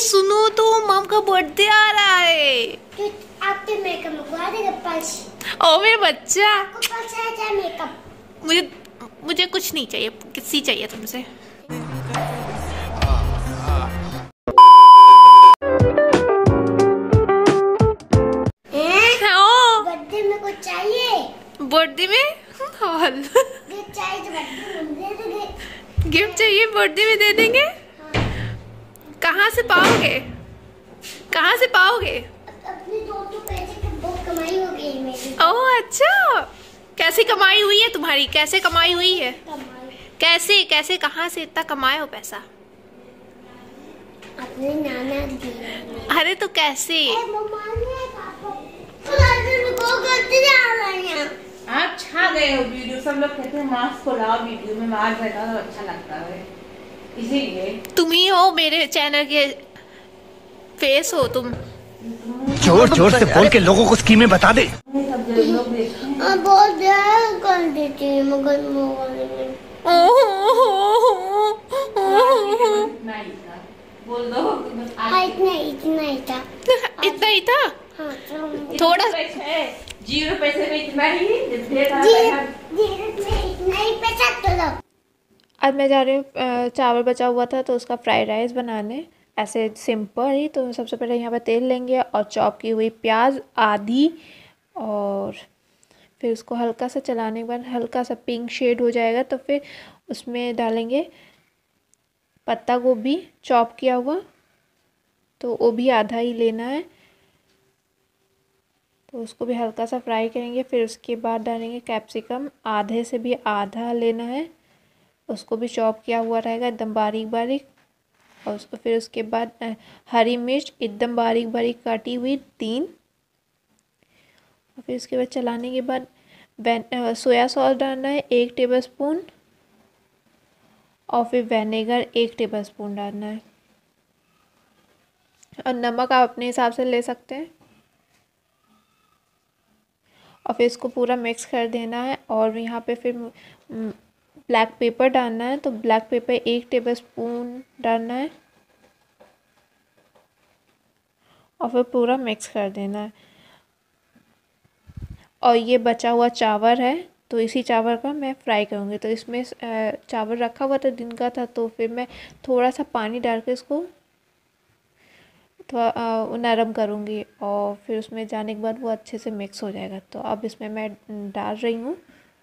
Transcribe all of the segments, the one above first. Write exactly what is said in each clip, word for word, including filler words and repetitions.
सुनो तो मम का बर्थडे आ रहा है। तो आपके मेकअप लगवा देगा पर्स। ओ मेरे बच्चा, आपको पर्स है क्या मेकअप? मुझे मुझे कुछ नहीं चाहिए, किसी चाहिए तुमसे। बर्थडे में कुछ चाहिए? बर्थडे में गिफ्ट चाहिए तो बर्थडे में दे देंगे। गिफ्ट चाहिए बर्थडे में दे देंगे। हाँ। कहाँ से पाओगे, कहाँ से पाओगे? अपनी दो दो पैसे की बहुत कमाई हो गई मेरी। ओह अच्छा, कैसी कमाई हुई है तुम्हारी, कैसे कमाई हुई है? कमाई कैसे कैसे कहाँ से इतना कमाए हो पैसा? अपने नाना दिया। अरे तो कैसे? आप छा गए हो वीडियो, सब लोग कहते हैं मास्क को लाओ वीडियो में, मास्क रहता तो अच्छा लगता है, इसीलिए। तुम ही हो मेरे चैनल के फेस हो तुम। जोर जोर से बोल के लोगों को स्कीमें बता दे। सब लोग देखते हैं। बहुत देर कर देती है मगर मोबाइल में। बोल दो इतना इतना ही था। इतना ही था? हाँ, थोड़ा जीरो पैसे में इतना ही इतना ही पैसा तो लो। आज मैं जा रही हूँ, चावल बचा हुआ था तो उसका फ्राइड राइस बनाने, ऐसे सिंपल ही। तो सबसे पहले यहाँ पर तेल लेंगे और चॉप की हुई प्याज आधी, और फिर उसको हल्का सा चलाने के बाद हल्का सा पिंक शेड हो जाएगा तो फिर उसमें डालेंगे पत्ता गोभी चॉप किया हुआ, तो वो भी आधा ही लेना है, तो उसको भी हल्का सा फ्राई करेंगे। फिर उसके बाद डालेंगे कैप्सिकम, आधे से भी आधा लेना है, उसको भी चॉप किया हुआ रहेगा एकदम बारीक बारीक। और उसको फिर उसके बाद हरी मिर्च एकदम बारीक बारीक काटी हुई तीन, और फिर उसके बाद चलाने के बाद सोया सॉस डालना है एक टेबलस्पून, और फिर विनेगर एक टेबलस्पून डालना है, और नमक आप अपने हिसाब से ले सकते हैं। और फिर इसको पूरा मिक्स कर देना है। और यहाँ पे फिर ब्लैक पेपर डालना है, तो ब्लैक पेपर एक टेबलस्पून डालना है, और फिर पूरा मिक्स कर देना है। और ये बचा हुआ चावल है, तो इसी चावल का मैं फ्राई करूँगी। तो इसमें चावल रखा हुआ था दिन का था, तो फिर मैं थोड़ा सा पानी डाल के इसको थोड़ा नरम करूँगी, और फिर उसमें जाने के बाद वो अच्छे से मिक्स हो जाएगा। तो अब इसमें मैं डाल रही हूँ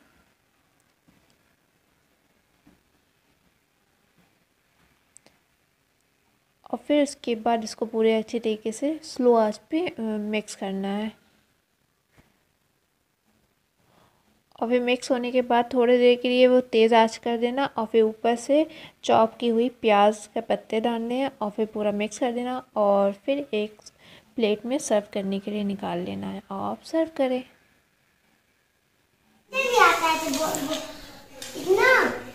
और फिर इसके बाद इसको पूरे अच्छे तरीके से स्लो आंच पे मिक्स करना है। और फिर मिक्स होने के बाद थोड़ी देर के लिए वो तेज़ आंच कर देना, और फिर ऊपर से चॉप की हुई प्याज के पत्ते डालने हैं, और फिर पूरा मिक्स कर देना, और फिर एक प्लेट में सर्व करने के लिए निकाल लेना है, और आप सर्व करें। इतना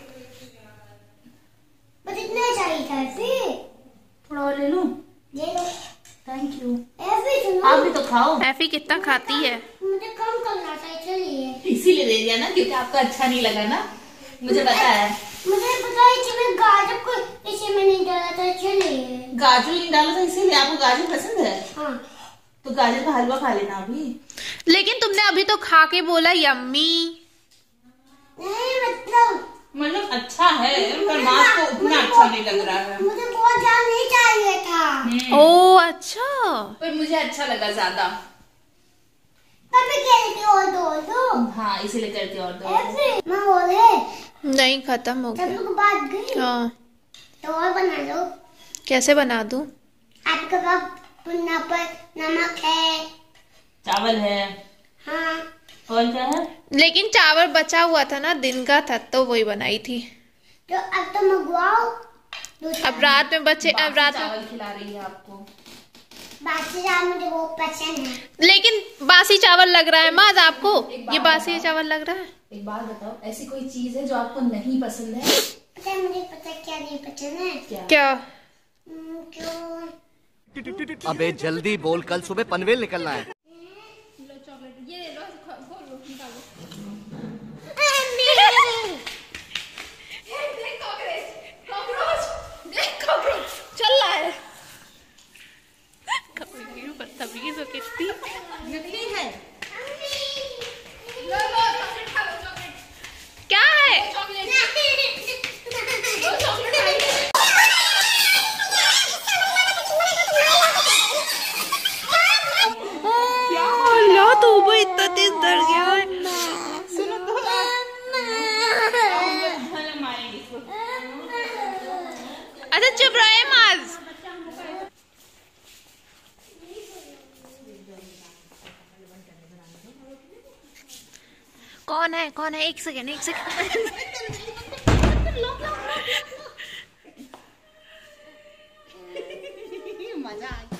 बस इतना चाहिए था, फिर थोड़ा और ले लूं? ले लो। Thank you. ऐसे आप भी तो खाओ। ऐफी कितना खाती है? मुझे कम करना था इसलिए इसीलिए दे दिया ना, क्योंकि आपको अच्छा नहीं लगा ना, मुझे पता है। मुझे पता है कि मैं गाजर को इसी में नहीं डाला था इसलिए। गाजर नहीं डाला था इसीलिए? आपको गाजर पसंद है? हाँ। तो गाजर का हलवा खा लेना अभी। लेकिन तुमने अभी तो खा के बोला यम्मी। नहीं मतलब मतलब अच्छा है, पर माँ को उतना अच्छा नहीं लग रहा है। मुझे बहुत ज्यादा नहीं चाहिए था। ओह अच्छा, पर मुझे अच्छा लगा ज्यादा। कभी कहती और दो दो। हाँ इसीलिए करती और दो। ऐसे मैं बोले नहीं खत्म हो सब गया। लोग बात गई। हाँ, तो और बना लो। कैसे बना दूँ? आपके पास पुन्ना पर नमक है, चावल है। हाँ। और क्या है? लेकिन चावल बचा हुआ था ना, दिन का था, तो वही बनाई थी। तो अब तो मंगवाओ। अब रात में बचे, अब रात में चावल खिला रही है आपको। बासी चावल मुझे बहुत पसंद है। लेकिन बासी चावल लग रहा है माज आपको? ये बासी चावल लग रहा है। एक बात बताओ, ऐसी कोई चीज है जो आपको नहीं पसंद है? पता है मुझे पता क्या नहीं पसंद है? क्या? क्या? हम्म, क्यों? अबे जल्दी बोल, कल सुबह पनवेल निकलना है। चल रहा है। अच्छा चुप रहे माज। कौन है कौन है? एक सेकेंड एक सेकेंड। मजा आ गया।